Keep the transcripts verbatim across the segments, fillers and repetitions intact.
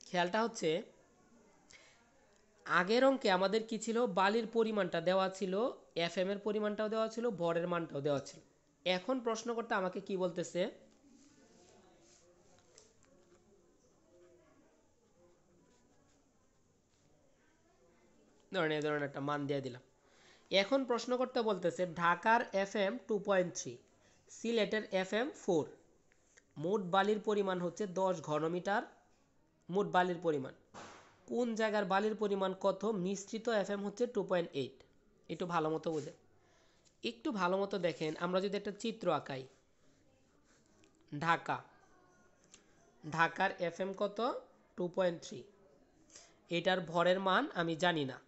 খেয়ালটা হচ্ছে আগের অঙ্কে আমাদের কি ছিল, বালির পরিমাণটা দেওয়া ছিল, এফ এম এর পরিমাণটাও দেওয়া ছিল, ভরের মানটাও দেওয়া ছিল। এখন প্রশ্ন করতে আমাকে কি বলতেছে, ধরেন এই ধরনের একটা মান দিয়ে দিলাম। এখন প্রশ্ন করতে বলতেছে ঢাকার F M two point three, সিলেটের এফ এম ফোর, মোট বালির পরিমাণ হচ্ছে দশ ঘনমিটার। মোট বালির পরিমাণ কোন জায়গার বালির পরিমাণ কত, মিশ্রিত এফ এম হচ্ছে টু পয়েন্ট এইট। একটু ভালো মতো বুঝেন, একটু ভালো মতো দেখেন। আমরা যদি একটা চিত্র আঁকাই, ঢাকা, ঢাকার এফ এম কত, টু পয়েন্ট থ্রি, এটার ভরের মান আমি জানি না।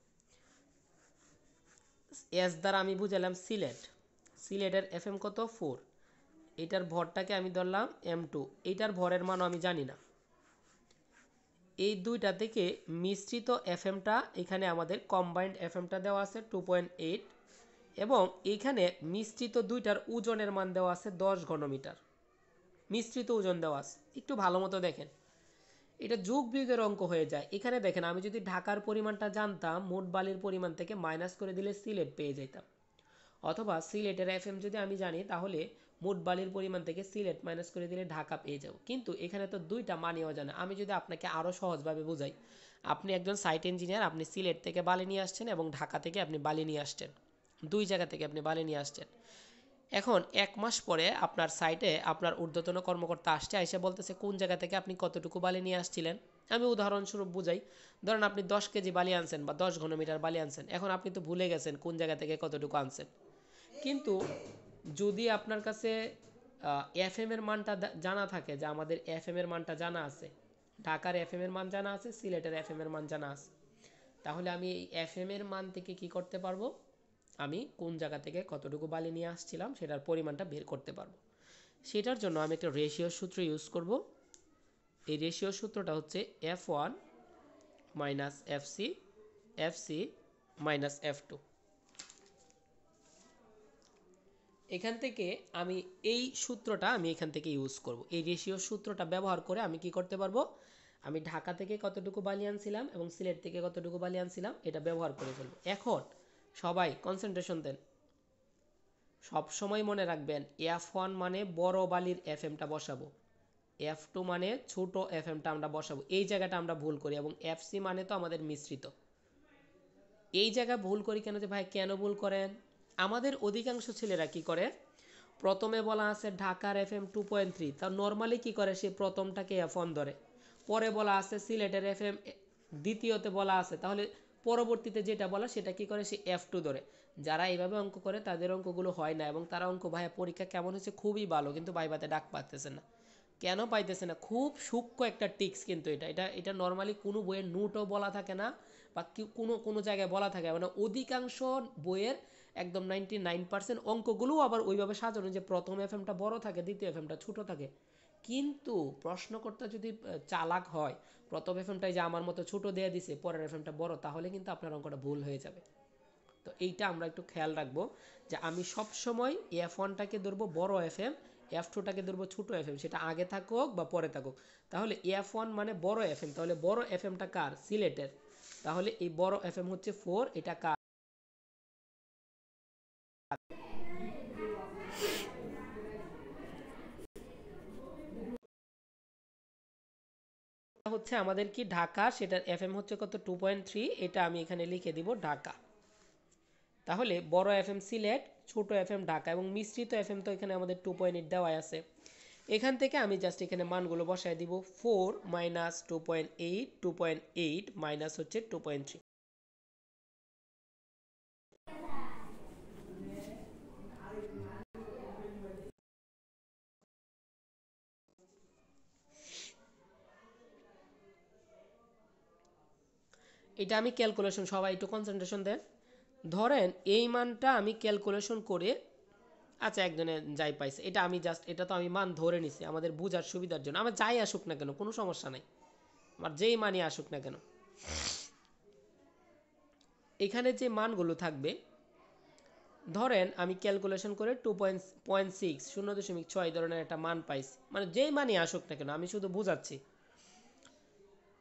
এস দ্বারা আমি বুঝালাম সিলেট, সিলেটের এফ এম কত, ফোর, এটার ভরটাকে আমি ধরলাম এম টু, এটার ভরের মানও আমি জানি না। এই দুইটা থেকে মিশ্রিত এফ এমটা, এখানে আমাদের কম্বাইন্ড এফ এমটা দেওয়া আছে টু পয়েন্ট এইট, এবং এইখানে মিশ্রিত দুইটার ওজনের মান দেওয়া আছে দশ ঘনমিটার। মিশ্রিত ওজন দেওয়া আছে, একটু ভালো মতো দেখেন, এটা যোগ বিয়োগের অঙ্ক হয়ে যায়। এখানে দেখেন আমি যদি ঢাকার পরিমাণটা জানতাম, মোট বালির পরিমাণ থেকে মাইনাস করে দিলে সিলেট পেয়ে যেতাম, অথবা সিলেটের এফ এম যদি আমি জানি তাহলে মোট বালির পরিমাণ থেকে সিলেট মাইনাস করে দিলে ঢাকা পেয়ে যাব। কিন্তু এখানে তো দুইটা মানই অজানা। আমি যদি আপনাকে আরও সহজভাবে বোঝাই, আপনি একজন সাইট ইঞ্জিনিয়ার, আপনি সিলেট থেকে বালি নিয়ে আসছেন এবং ঢাকা থেকে আপনি বালি নিয়ে আসছেন, দুই জায়গা থেকে আপনি বালি নিয়ে আসছেন। এখন এক মাস পরে আপনার সাইটে আপনার ঊর্ধ্বতন কর্মকর্তা আসছে, এসে বলতেছে কোন জায়গা থেকে আপনি কতটুকু বালি নিয়ে আসছিলেন। আমি উদাহরণস্বরূপ বুঝাই, ধরেন আপনি দশ কেজি বালি আনছেন বা দশ ঘনমিটার বালি আনছেন। এখন আপনি তো ভুলে গেছেন কোন জায়গা থেকে কতটুকু আনছেন। কিন্তু যদি আপনার কাছে এফ এম এর মানটা জানা থাকে, যে আমাদের এফ এম এর মানটা জানা আছে, ঢাকার এফ এম এর মান জানা আছে, সিলেটের এফ এম এর মান জানা আছে, তাহলে আমি এই এফ এম এর মান থেকে কি করতে পারবো, আমি কোন জায়গা থেকে কতটুকু বালি নিয়ে আসছিলাম সেটার পরিমাণটা বের করতে পারবো। সেটার জন্য আমি একটা রেশিও সূত্র ইউজ করব। এই রেশিও সূত্রটা হচ্ছে F one minus F C, F C minus F two. এখান থেকে আমি এই সূত্রটা আমি এখান থেকে ইউজ করব। এই রেশিও সূত্রটা ব্যবহার করে আমি কি করতে পারবো, আমি ঢাকা থেকে কতটুকু বালি আনছিলাম এবং সিলেট থেকে কতটুকু বালি আনছিলাম এটা ব্যবহার করে ফেলবো। এখন সবাই কনসেন্ট্রেশন দেন, সব সময় মনে রাখবেন এফ ওয়ান মানে বড় বালির এফ এমটা বসাবো, এফ টু মানে ছোট এফ এমটা আমরা বসাবো। এই জায়গাটা আমরা ভুল করি, এবং এফ সি মানে তো আমাদের মিশ্রিত। এই জায়গায় ভুল করি কেন, যে ভাই কেন ভুল করেন, আমাদের অধিকাংশ ছেলেরা কি করে, প্রথমে বলা আছে ঢাকার F M two point three, তা নর্মালি কী করে, সে প্রথমটাকে এফ ওয়ান ধরে, পরে বলা আছে সিলেটের এফ এম, দ্বিতীয়তে বলা আছে, তাহলে পরবর্তীতে যেটা বলা সেটা কি করে, সে এফ টু ধরে। যারা এইভাবে অঙ্ক করে তাদের অঙ্কগুলো হয় না, এবং তারা অঙ্ক ভাইয়া পরীক্ষা কেমন হয়েছে খুবই ভালো, কিন্তু ভাইভাতে ডাক পাচ্ছে না। কেন পাইতেছে না, খুব সূক্ষ্ম একটা টিক্স কিন্তু এটা এটা এটা নর্মালি কোনো বইয়ের নোটও বলা থাকে না, বা কোনো কোনো জায়গায় বলা থাকে, মানে অধিকাংশ বইয়ের একদম নাইনটি নাইন পার্সেন্ট অঙ্কগুলোও আবার ওইভাবে সাজানো যে প্রথম এফ এমটা বড় থাকে, দ্বিতীয় এফ এমটা ছোটো থাকে। কিন্তু প্রশ্নকর্তা যদি চালাক হয়, প্রথম এফ এমটাই যে আমার মতো ছোটো দিয়ে দিছে, পরের এফ এমটা বড়, তাহলে কিন্তু আপনার অঙ্কটা ভুল হয়ে যাবে। তো এইটা আমরা একটু খেয়াল রাখবো, যে আমি সবসময় এফ ওয়ানটাকে ধরবো বড় এফ এম, এফ টুটাকে ধরবো ছোটো এফ এম, সেটা আগে থাকুক বা পরে থাকুক। তাহলে এফ ওয়ান মানে বড় এফ এম, তাহলে বড় এফ এমটা কার, সিলেটের, তাহলে এই বড় এফ এম হচ্ছে ফোর, এটা কার, হচ্ছে আমাদের কি ঢাকা, সেটার এফ এম হচ্ছে কত, টু পয়েন্ট থ্রি, এটা আমি এখানে লিখে দিব ঢাকা। তাহলে বড় এফ এম সিলেট, ছোট এফ এম ঢাকা, এবং মিশ্রিত এফ এম তো এখানে আমাদের টু পয়েন্ট এইট দেওয়াই আছে। এখান থেকে আমি জাস্ট এখানে মানগুলো বসায় দিব, four minus two point eight, two point eight minus হচ্ছে টু পয়েন্ট থ্রি। এটা আমি ক্যালকুলেশন, সবাই একটু কনসেন্ট্রেশন দেন। ধরেন এই মানটা আমি ক্যালকুলেশন করে, আচ্ছা একজনে যাই পাইছে, এটা আমি জাস্ট, এটা তো আমি মান ধরে নিছি আমাদের বোঝার সুবিধার জন্য, আমার যাই আসুক না কেন কোনো সমস্যা নাই, আমার যেই মানই আসুক না কেন, এখানে যে মানগুলো থাকবে, ধরেন আমি ক্যালকুলেশন করে টু পয়েন্ট পয়েন্ট সিক্স, শূন্য দশমিক ছয় ধরনের একটা মান পাইছি, মানে যেই মানই আসুক না কেন, আমি শুধু বুঝাচ্ছি।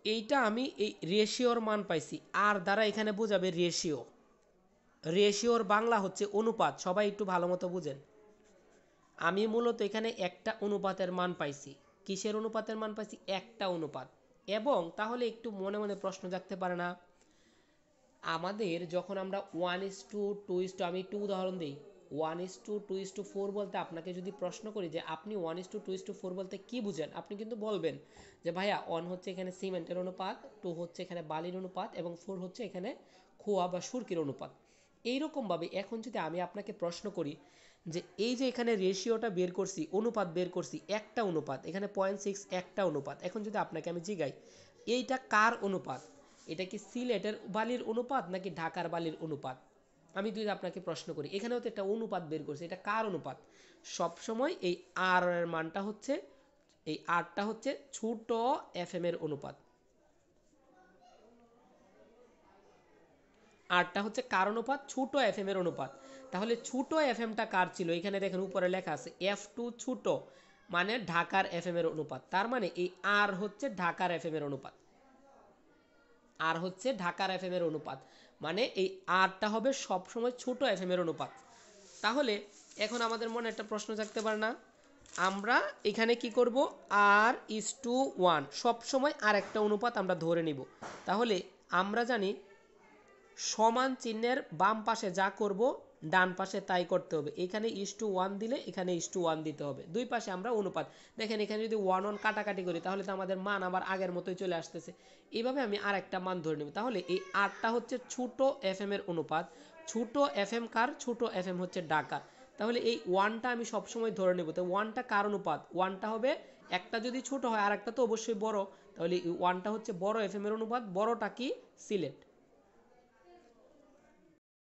এইটা আমি এই রেশিওর মান পাইছি, আর দ্বারা এখানে বোঝাবে রেশিও। রেশিওর বাংলা হচ্ছে অনুপাত, সবাই একটু ভালো মতো বুঝেন। আমি মূলত এখানে একটা অনুপাতের মান পাইছি। কিসের অনুপাতের মান পাইছি? একটা অনুপাত। এবং তাহলে একটু মনে মনে প্রশ্ন জাগতে পারে না, আমাদের যখন আমরা one is two two is two, আমি একটু উদাহরণ দিই, one is two two is two four বলতে আপনাকে যদি প্রশ্ন করি যে আপনি one is two two is two four বলতে কী বুঝেন, আপনি কিন্তু বলবেন যে ভাইয়া ওয়ান হচ্ছে এখানে সিমেন্টের অনুপাত, টু হচ্ছে এখানে বালির অনুপাত, এবং ফোর হচ্ছে এখানে খোয়া বা সুরকির অনুপাত। এইরকমভাবে এখন যদি আমি আপনাকে প্রশ্ন করি যে এই যে এখানে রেশিওটা বের করছি, অনুপাত বের করছি, একটা অনুপাত, এখানে পয়েন্ট সিক্স একটা অনুপাত, এখন যদি আপনাকে আমি জিগাই এইটা কার অনুপাত, এটা কি সিলেটের বালির অনুপাত নাকি ঢাকার বালির অনুপাত, আমি যদি আপনাকে প্রশ্ন করি, এখানেও তো একটা অনুপাত বের করছি, এটা কার অনুপাত, সবসময় এই আর এর মানটা হচ্ছে, এই আরটা হচ্ছে ছোট এফ এম এর অনুপাত, আরটা হচ্ছে কার অনুপাত, ছোট এফ এম এর অনুপাত। তাহলে ছোট এফ এমটা কার ছিল, এখানে দেখেন উপরে লেখা আছে এফ টু ছোট, মানে ঢাকার এফ এম এর অনুপাত, তার মানে এই আর হচ্ছে ঢাকার এফ এম এর অনুপাত, আর হচ্ছে ঢাকার এফ এম এর অনুপাত, মানে এই আরটা হবে সবসময় ছোট এফ এম এর অনুপাত। তাহলে এখন আমাদের মনে একটা প্রশ্ন জাগতে পারে না, আমরা এখানে কি করব, আর ইস টু ওয়ান, সবসময় আর একটা অনুপাত আমরা ধরে নিব। তাহলে আমরা জানি সমান চিহ্নের বাম পাশে যা করব ডান পাশে তাই করতে হবে, এখানে ইস টু ওয়ান দিলে এখানে ইস টু ওয়ান দিতে হবে, দুই পাশে আমরা অনুপাত। দেখেন এখানে যদি ওয়ান ওয়ান কাটাকাটি করি তাহলে তো আমাদের মান আবার আগের মতোই চলে আসতেছে, এইভাবে আমি আর একটা মান ধরে নেব। তাহলে এই আরটা হচ্ছে ছোট এফ এম এর অনুপাত, ছোট এফ এম কার, ছোট এফ এম হচ্ছে ঢাকার। তাহলে এই ওয়ানটা আমি সবসময় ধরে নেব, তো ওয়ানটা কার অনুপাত, ওয়ানটা হবে একটা যদি ছোট হয় আর একটা তো অবশ্যই বড়, তাহলে এই ওয়ানটা হচ্ছে বড় এফ এম এর অনুপাত, বড়টা কি সিলেট।